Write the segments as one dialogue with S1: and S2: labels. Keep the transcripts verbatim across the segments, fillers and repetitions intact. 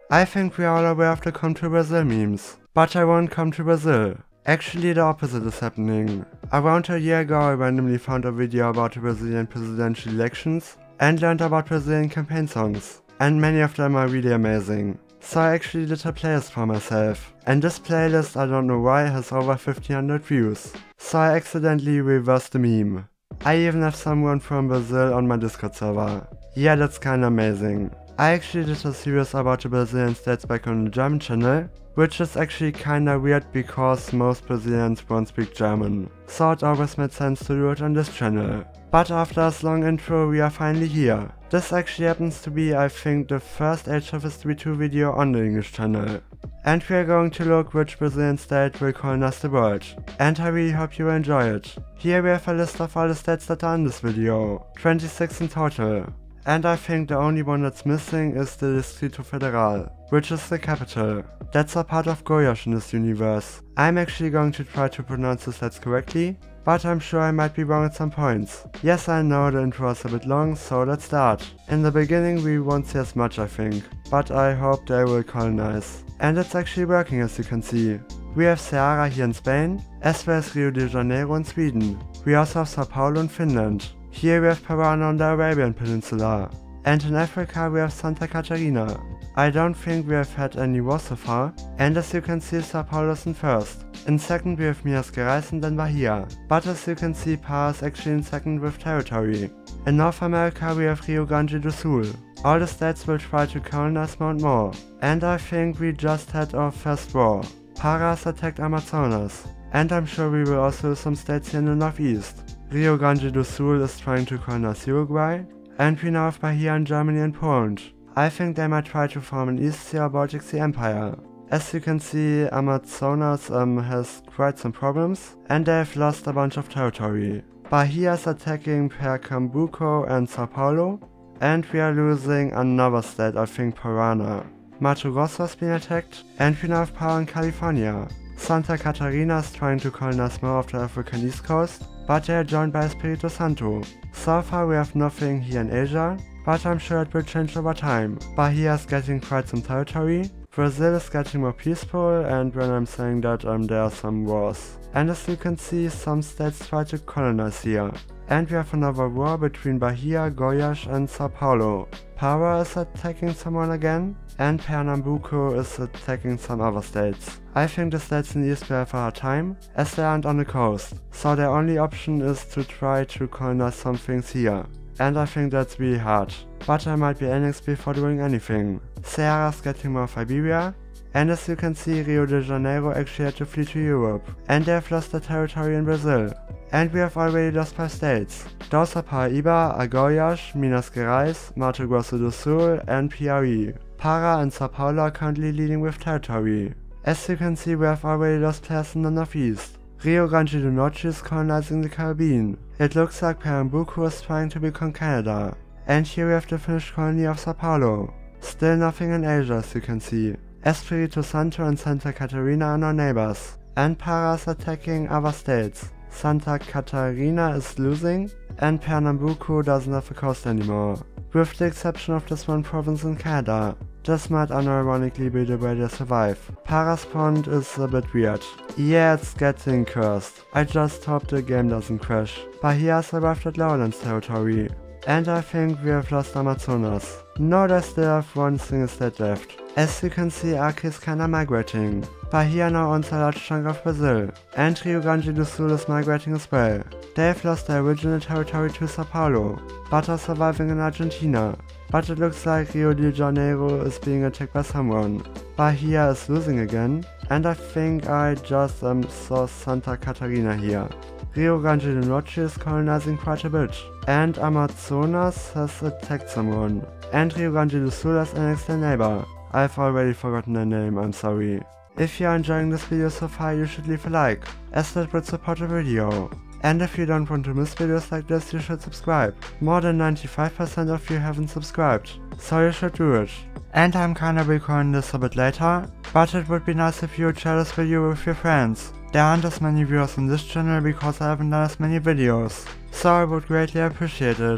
S1: I think we are all aware of the Come to Brazil memes, but I won't come to Brazil. Actually, the opposite is happening. Around a year ago I randomly found a video about the Brazilian presidential elections and learned about Brazilian campaign songs, and many of them are really amazing. So I actually did a playlist for myself, and this playlist, I don't know why, has over fifteen hundred views. So I accidentally reversed the meme. I even have someone from Brazil on my Discord server. Yeah, that's kinda amazing. I actually did a series about the Brazilian states back on the German channel, which is actually kinda weird because most Brazilians won't speak German, so it always made sense to do it on this channel. But after this long intro, we are finally here. This actually happens to be, I think, the first Age of History two video on the English channel. And we are going to look which Brazilian state will colonize the world. And I really hope you enjoy it. Here we have a list of all the states that are in this video, twenty-six in total. And I think the only one that's missing is the Distrito Federal, which is the capital. That's a part of Goiás in this universe. I'm actually going to try to pronounce the states correctly, but I'm sure I might be wrong at some points. Yes, I know the intro is a bit long, so let's start. In the beginning we won't see as much, I think, but I hope they will colonize. And it's actually working, as you can see. We have Ceará here in Spain, as well as Rio de Janeiro in Sweden. We also have Sao Paulo in Finland. Here we have Parana on the Arabian Peninsula. And in Africa we have Santa Catarina. I don't think we have had any war so far, and as you can see, Sao Paulo is in first. In second we have Minas Gerais and then Bahia, but as you can see, Pará is actually in second with territory. In North America we have Rio Grande do Sul. All the states will try to colonize more and more, and I think we just had our first war. Pará attacked Amazonas, and I'm sure we will also lose some states here in the northeast. Rio Grande do Sul is trying to colonize Uruguay, and we now have Bahia in Germany and Poland. I think they might try to form an East Sea or Baltic Sea empire. As you can see, Amazonas um, has quite some problems, and they have lost a bunch of territory. Bahia is attacking Pernambuco and Sao Paulo, and we are losing another state, I think Parana. Mato Grosso has been attacked, and we now have power in California. Santa Catarina is trying to colonize more of the African east coast, but they are joined by Espírito Santo. So far we have nothing here in Asia, but I'm sure it will change over time. Bahia is getting quite some territory, Brazil is getting more peaceful, and when I'm saying that um, there are some wars. And as you can see, some states try to colonize here. And we have another war between Bahia, Goiás and Sao Paulo. Pará is attacking someone again, and Pernambuco is attacking some other states. I think the states in the east will have a hard time, as they aren't on the coast, so their only option is to try to colonize some things here. And I think that's really hard, but I might be annexed before doing anything. Ceará is getting more of Iberia, and as you can see, Rio de Janeiro actually had to flee to Europe, and they have lost their territory in Brazil. And we have already lost five states. Those are Paraíba, Goiás, Minas Gerais, Mato Grosso do Sul and Piauí. Pará and Sao Paulo are currently leading with territory. As you can see, we have already lost players in the northeast. Rio Grande do Norte is colonizing the Caribbean. It looks like Pernambuco is trying to become Canada. And here we have the Finnish colony of Sao Paulo. Still nothing in Asia, as you can see. Espírito Santo and Santa Catarina are now neighbors, and Pará is attacking other states. Santa Catarina is losing, and Pernambuco doesn't have a coast anymore, with the exception of this one province in Canada. This might unironically be the way they survive. Pará's pond is a bit weird. Yeah, it's getting cursed. I just hope the game doesn't crash. Bahia survived at Lowlands territory. And I think we have lost Amazonas. No, they still have one single state left. As you can see, Acre is kinda migrating. Bahia now owns a large chunk of Brazil, and Rio Grande do Sul is migrating as well. They have lost their original territory to Sao Paulo, but are surviving in Argentina. But it looks like Rio de Janeiro is being attacked by someone. Bahia is losing again, and I think I just um, saw Santa Catarina here. Rio Grande do Norte is colonizing quite a bit, and Amazonas has attacked someone, and Rio Grande do Sul has annexed their neighbor. I've already forgotten their name, I'm sorry. If you are enjoying this video so far, you should leave a like, as that would support the video. And if you don't want to miss videos like this, you should subscribe. More than ninety-five percent of you haven't subscribed, so you should do it. And I'm kinda recording this a bit later, but it would be nice if you would share this video with your friends. There aren't as many viewers on this channel because I haven't done as many videos, so I would greatly appreciate it.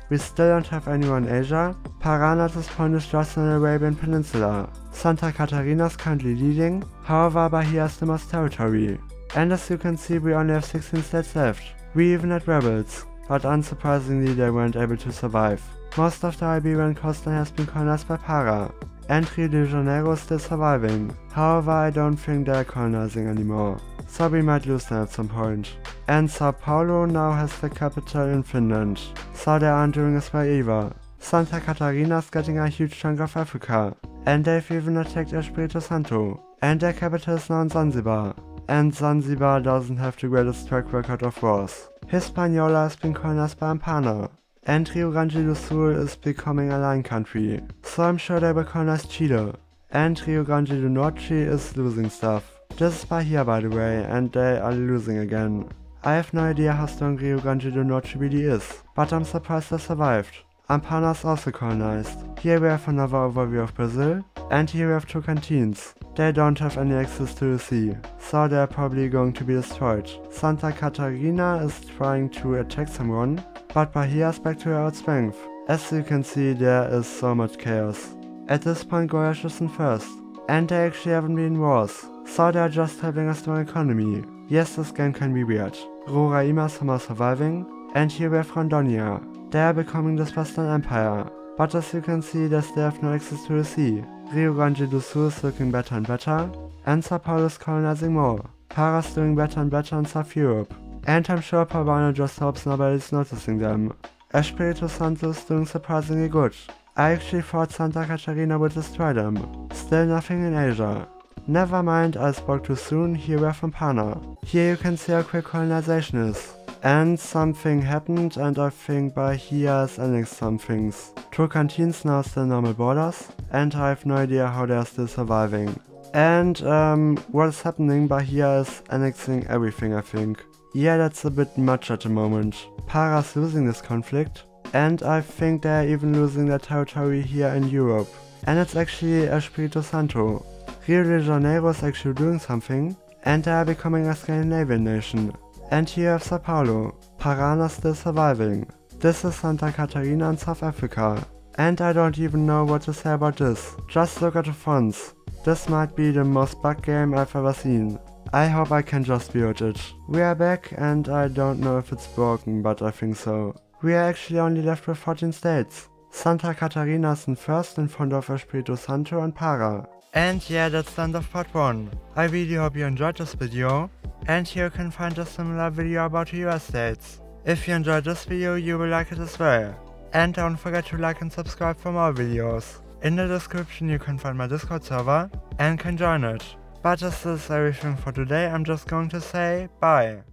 S1: We still don't have anyone in Asia. Paran at this point is just in the Arabian Peninsula. Santa Catarina is currently leading, however Bahia has the most territory. And as you can see, we only have sixteen states left. We even had rebels, but unsurprisingly they weren't able to survive. Most of the Iberian coastline has been colonized by Para, and Rio de Janeiro is still surviving. However, I don't think they are colonizing anymore, so we might lose them at some point. And Sao Paulo now has the capital in Finland, so they aren't doing as well either. Santa Catarina is getting a huge chunk of Africa, and they've even attacked Espírito Santo, and their capital is now in Zanzibar. And Zanzibar doesn't have the greatest track record of wars. Hispaniola has been colonized by Ampana, and Rio Grande do Sul is becoming a line country, so I'm sure they will colonize Chile. And Rio Grande do Norte is losing stuff. This is Bahia, by the way, and they are losing again. I have no idea how strong Rio Grande do Norte really is, but I'm surprised they survived. Ampana is also colonized. Here we have another overview of Brazil, and here we have Tocantins. They don't have any access to the sea, so they are probably going to be destroyed. Santa Catarina is trying to attack someone, but Bahia is back to her old strength. As you can see, there is so much chaos. At this point, Goiás is in first, and they actually haven't been in wars, so they are just having a strong economy. Yes, this game can be weird. Roraima is somehow surviving, and here we have Rondônia. They are becoming this Western Empire, but as you can see, they still have no access to the sea. Rio Grande do Sul is looking better and better, and Sao Paulo is colonizing more. Para is doing better and better in South Europe, and I'm sure Pavano just hopes nobody's noticing them. Espírito Santo is doing surprisingly good. I actually thought Santa Catarina would destroy them. Still nothing in Asia. Never mind, I spoke too soon. Here we are from Pana. Here you can see how quick colonization is. And something happened, and I think Bahia is annexed some things. Tocantins now still normal borders, and I have no idea how they are still surviving. And um, what is happening, Bahia is annexing everything, I think. Yeah, that's a bit much at the moment. Para's losing this conflict, and I think they're even losing their territory here in Europe. And it's actually Espírito Santo. Rio de Janeiro is actually doing something, and they are becoming a Scandinavian nation. And here you have Sao Paulo. Parana is still surviving. This is Santa Catarina in South Africa. And I don't even know what to say about this. Just look at the fonts. This might be the most bugged game I've ever seen. I hope I can just build it. We are back, and I don't know if it's broken, but I think so. We are actually only left with fourteen states. Santa Catarina is in first in front of Espírito Santo and Para. And yeah, that's the end of part one. I really hope you enjoyed this video. And here you can find a similar video about the U S states. If you enjoyed this video, you will like it as well. And don't forget to like and subscribe for more videos. In the description you can find my Discord server and can join it. But this is everything for today. I'm just going to say bye.